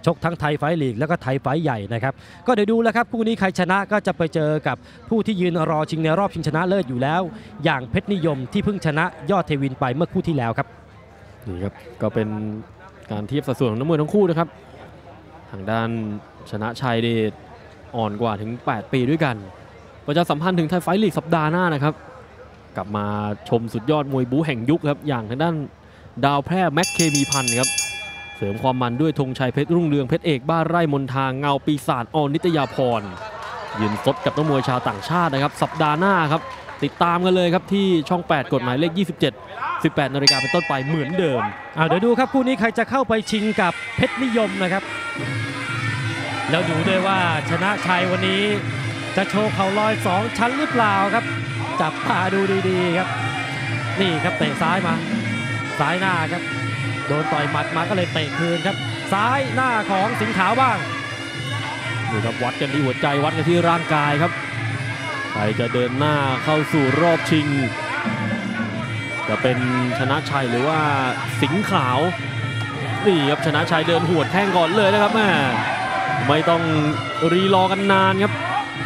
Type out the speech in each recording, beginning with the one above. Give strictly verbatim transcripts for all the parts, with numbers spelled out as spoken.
ชกทั้งไทยไฟท์ลีกแล้วก็ไทยไฟท์ใหญ่นะครับก็เดี๋ยวดูแล้วครับคู่นี้ใครชนะก็จะไปเจอกับผู้ที่ยืนรอชิงในรอบชิงชนะเลิศอยู่แล้วอย่างเพชรนิยมที่เพิ่งชนะยอดเทวินไปเมื่อคู่ที่แล้วครับนี่ครับก็เป็นการเทียบสัดส่วนของนักมวยทั้งคู่นะครับทางด้านชนะชัยนี่อ่อนกว่าถึงแปดปีด้วยกันประชาสัมพันธ์ถึงไทยไฟท์ลีกสัปดาห์หน้านะครับกลับมาชมสุดยอดมวยบู๊แห่งยุคครับอย่างทางด้านดาวแพร่แม็กเคมีพันธ์ครับเสริมความมันด้วยธงชัยเพชรรุ่งเรืองเพชรเอกบ้านไร่มนทางเงาปีศาจอนิตยาพรยืนซดกับนักมวยชาวต่างชาตินะครับสัปดาห์หน้าครับติดตามกันเลยครับที่ช่องแปดกฎหมายเลขยี่สิบเจ็ด สิบแปดนาฬิกาเป็นต้นไปเหมือนเดิมเดี๋ยวดูครับคู่นี้ใครจะเข้าไปชิงกับเพชรนิยมนะครับแล้วดูด้วยว่าชนะชัยวันนี้จะโชว์เข่าลอยสองชั้นหรือเปล่าครับจับตาดูดีๆครับนี่ครับเตะซ้ายมาซ้ายหน้าครับโดนต่อยหมัดมาก็เลยเตะคืนครับซ้ายหน้าของสิงห์ขาวบ้างนี่ครับวัดกันที่หัวใจวัดกันที่ร่างกายครับใครจะเดินหน้าเข้าสู่รอบชิงจะเป็นชนะชัยหรือว่าสิงห์ขาวนี่ครับชนะชัยเดินหวดแข้งก่อนเลยนะครับแม่ไม่ต้องรีรอกันนานครับ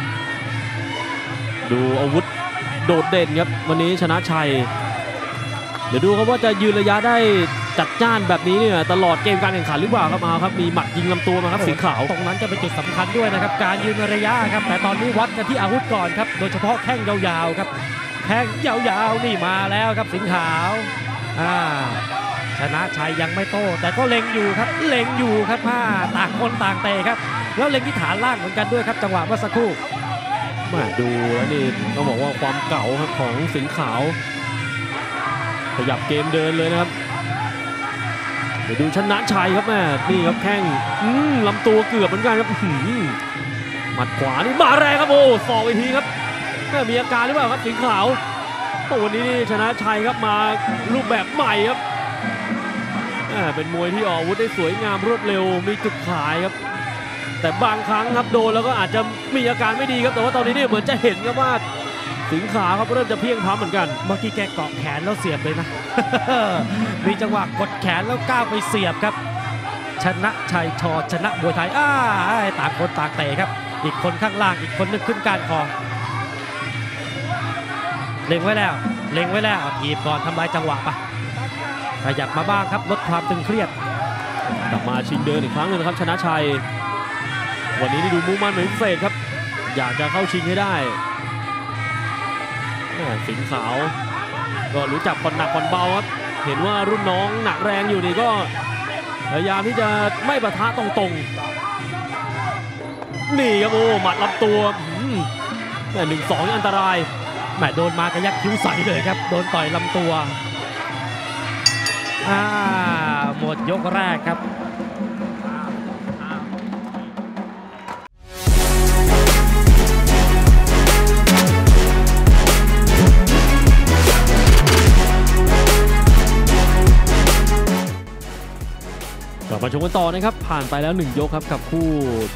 ดูอาวุธโดดเด่นครับวันนี้ชนะชัยเดี๋ยวดูครับว่าจะยืนระยะได้จัดจ้านแบบนี้เนี่ยตลอดเกมการแข่งขันหรือเปล่าครับเอาครับมีหมัดยิงลำตัวมาครับสิงห์ขาวตรงนั้นจะเป็นจุดสำคัญด้วยนะครับการยืนระยะครับแต่ตอนนี้วัดกันที่อาวุธก่อนครับโดยเฉพาะแข้งยาวๆครับแข้งยาวๆนี่มาแล้วครับสิงห์ขาวอ่าชนะชัยยังไม่โต้แต่ก็เล็งอยู่ครับเล็งอยู่ครับผ้าต่างคนต่างเตะครับแล้วเล็งที่ฐานล่างเหมือนกันด้วยครับจังหวะเมื่อสักครู่มาดูแล้วนี่ต้องบอกว่าความเก่าครับของสิงห์ขาวขยับเกมเดินเลยนะครับเดี๋ยวดูชนะชัยครับแม่นี่ครับแข้งลำตัวเกือบเหมือนกันครับหมัดขวานี่มาแรงครับโอ้สอกไปทีครับแม่มีอาการหรือเปล่าครับสิงห์ขาวโอ้วันนี้นี่ชนะชัยครับมารูปแบบใหม่ครับเป็นมวยที่ออกอาวุธได้สวยงามรวดเร็วมีจุดขายครับแต่บางครั้งครับโดนแล้วก็อาจจะมีอาการไม่ดีครับแต่ว่าตอนนี้เนี่ยเหมือนจะเห็นครับว่าสิงห์ขาวครับเริ่มจะเพียงพร้ำเหมือนกันเมื่อกี้แกเกาะแขนแล้วเสียบเลยนะ มีจังหวะกดแขนแล้วก้าวไปเสียบครับชนะชัยชอชนะมวยไทยอ้าต่างคนต่างเตะครับอีกคนข้างล่างอีกคนนึงขึ้นการคอเล็งไว้แล้วเล็งไว้แล้วถีบก่อนทำลายจังหวะปะขยับมาบ้างครับลดความตึงเครียดกลับมาชิงเดินอีกครั้งนึงครับชนะชัยวันนี้นี่ดูมุ่งมั่นเป็นพิเศษครับอยากจะเข้าชิงให้ได้สิงห์ขาวก็รู้จักผ่อนหนักผ่อนเบาครับเห็นว่ารุ่นน้องหนักแรงอยู่นี่ก็พยายามที่จะไม่ปะทะตรงๆนี่ครับโอ้หมัดลำตัวแต่หนึ่งสองอันตรายแหมโดนมากระยักคิ้วใสเลยครับโดนต่อยลำตัวอ่าหมดยกแรกครับกลับมาชมกันต่อนะครับผ่านไปแล้วหนึ่งยกครับกับคู่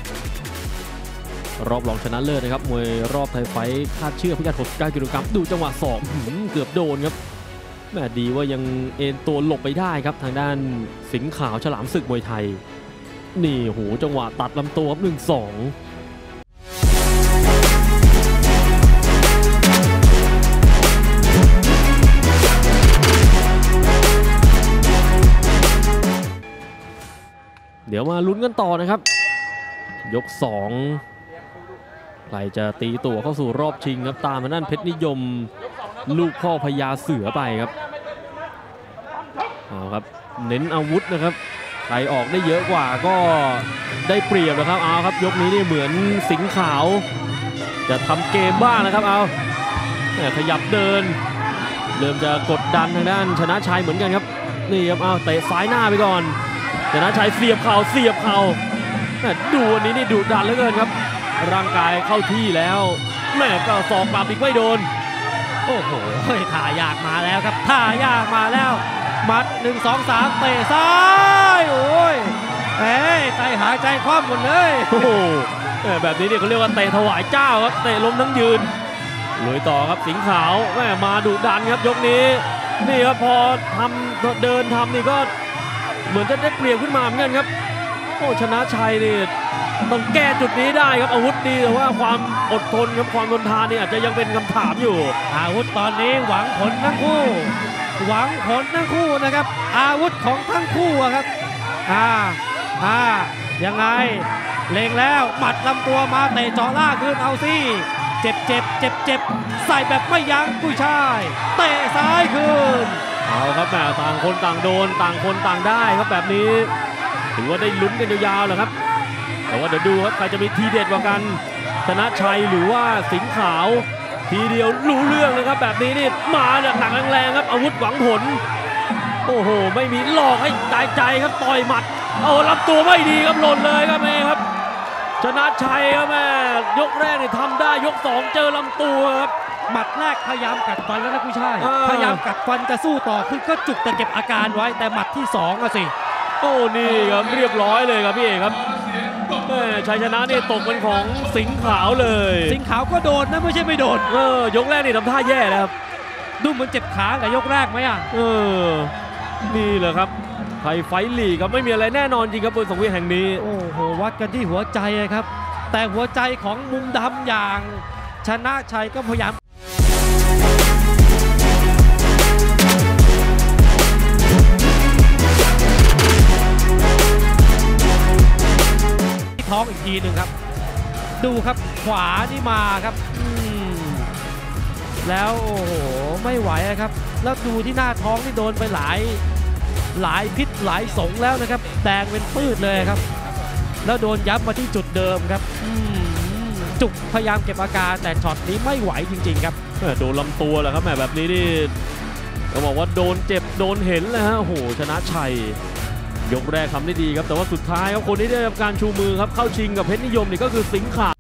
รอบรองชนะเลิศนะครับมวยรอบไทยไฟท์คาดเชือกพิกัดหกสิบเก้ากิโลกรัมดูจังหวะสอบเกือบโดนครับแม่ดีว่ายังเอ็นตัวหลบไปได้ครับทางด้านสิงห์ขาวฉลามศึกมวยไทยนี่โหจังหวะตัดลำตัวครับหนึ่งสองเดี๋ยวมาลุ้นกันต่อนะครับยกสองใครจะตีตัวเข้าสู่รอบชิงครับตามมานั่นเพชรนิยมลูกพ่อพญาเสือไปครับเอาครับเน้นอาวุธนะครับใครออกได้เยอะกว่าก็ได้เปรียบนะครับเอาครับยกนี้นี่เหมือนสิงห์ขาวจะทำเกมบ้างนะครับเอาขยับเดินเริ่มจะกดดันทางด้านชนะชัยเหมือนกันครับนี่ครับเอาเตะซ้ายหน้าไปก่อนชนะชัยเสียบเข่าเสียบเข่าดูวันนี้นี่ดุดันเหลือเกินครับร่างกายเข้าที่แล้วแม่ก็ศอกปราบอีกไม่โดนโอ้โหท่ายากมาแล้วครับท่ายากมาแล้วมัดหนึ่งสองสามเตะซ้ายโอ้ยเอ้ยใจหายใจคว่ำหมดเลยโอ้โหแบบนี้เนี่ยเขาเรียกว่าเตะถวายเจ้าครับเตะล้มทั้งยืนลุยต่อครับสิงห์ขาวแม่มาดุดันครับยกนี้นี่ครับพอทำเดินทำนี่ก็เหมือนจะได้เปรียบขึ้นมาเหมือนกันครับอ้ชนะชัยนี่ต้องแก้จุดนี้ได้ครับอาวุธดีแต่ว่าความอดทนครับความทนทานนี่อาจจะยังเป็นคำถามอยู่อาวุธตอนนี้หวังผลทั้งคู่หวังผลทั้งคู่นะครับอาวุธของทั้งคู่ครับอ่าอ่ายังไงเล็งแล้วหมัดลำตัวมาเตะเจาะล่างขึ้นเอาสิเจ็บเจ็บเจ็บเจ็บใส่แบบไม่ยั้งกุ้ยช่ายเตะซ้ายขึ้นเอาครับแหมต่างคนต่างโดนต่างคนต่างได้ครับแบบนี้ถือว่าได้ลุ้นกันยาวๆเลยครับแต่ว่าเดี๋ยวดูครับใครจะมีทีเด็ดกว่ากันชนะชัยหรือว่าสิงห์ขาวทีเดียวรู้เรื่องเลยครับแบบนี้นี่มาเนี่ยหนักแรงๆครับอาวุธหวังผลโอ้โหไม่มีหลอกให้ตายใจครับต่อยหมัดเอาลำตัวไม่ดีครับหล่นเลยครับแม่ครับชนะชัยครับแม่ยกแรกนี่ทำได้ยกสองเจอลำตัวครับหมัดแรกพยายามกัดฟันแล้วนะกุ้ยช่ายพยายามกัดฟันจะสู้ต่อคือก็จุกแต่เก็บอาการไว้แต่หมัดที่สองอะสิโอ้นี่ครับเรียบร้อยเลยครับพี่เอกครับชัยชนะนี่ตกเป็นของสิงห์ขาวเลยสิงห์ขาวก็โดนนะไม่ใช่ไม่โดนเออยกแรกนี่ทำท่าแย่แล้วครับดูเหมือนเจ็บขากับยกแรกไหมอ่ะเออนี่แหละครับไทยไฟท์ลีกครับไม่มีอะไรแน่นอนจริงครับบนสังเวียนแห่งนี้โอ้โหวัดกันที่หัวใจครับแต่หัวใจของมุมดำอย่างชนะชัยก็พยายามท้องอีกทีหนึ่งครับดูครับขวานี่มาครับแล้วโอ้โหไม่ไหวครับแล้วดูที่หน้าท้องนี่โดนไปหลายหลายพิษหลายสงแล้วนะครับแดงเป็นปื้ดเลยครับแล้วโดนยับมาที่จุดเดิมครับจุกพยายามเก็บอาการแต่ช็อตนี้ไม่ไหวจริงๆครับโดนลำตัวแหละครับแหมแบบนี้นี่ต้องบอกว่าโดนเจ็บโดนเห็นเลยฮะโอ้โหชนะชัยยกแรกทำได้ดีครับแต่ว่าสุดท้ายครับคนที่ได้รับการชูมือครับเข้าชิงกับเพชรนิยมนี่ก็คือสิงห์ขาว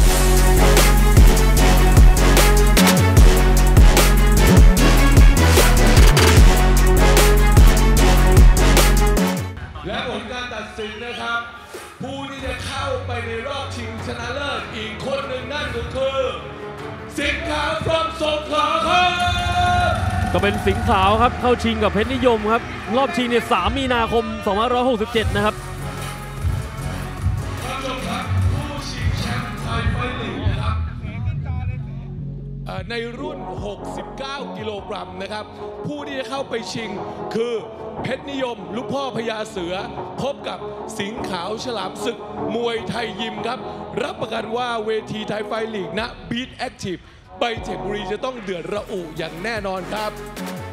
และผลการตัดสินนะครับผู้ที่จะเข้าไปในรอบชิงชนะเลิศอีกคนหนึ่งนั่นก็คือสิงห์ขาว from สงขลาครับก็เป็นสิงห์ขาวครับเข้าชิงกับเพชรนิยมครับรอบชิงเนี่ยสามมีนาคมสองพันห้าร้อยหกสิบเจ็ดนะครับท่านผู้ชมครับผู้ชิงแชมป์ไทยไฟท์ลีกนะครับในรุ่นหกสิบเก้ากิโลกรัมนะครับผู้ที่จะเข้าไปชิงคือเพชรนิยมลูกพ่อพญาเสือพบกับสิงห์ขาวฉลามศึกมวยไทยยิมครับรับประกันว่าเวทีไทยไฟท์ลีกณบีทแอคทีฟใบเทคบุรีจะต้องเดือดระอุอย่างแน่นอนครับ